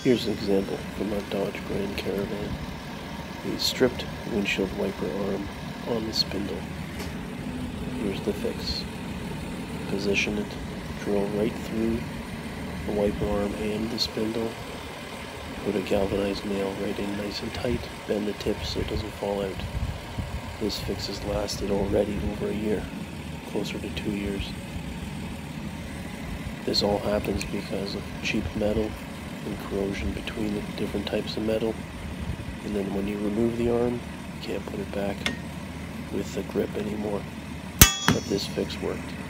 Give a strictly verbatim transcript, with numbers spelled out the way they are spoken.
Here's an example from our Dodge Grand Caravan. A stripped windshield wiper arm on the spindle. Here's the fix. Position it, drill right through the wiper arm and the spindle. Put a galvanized nail right in nice and tight, bend the tip so it doesn't fall out. This fix has lasted already over a year, closer to two years. This all happens because of cheap metal and corrosion between the different types of metal. And then when you remove the arm, you can't put it back with the grip anymore. But this fix worked.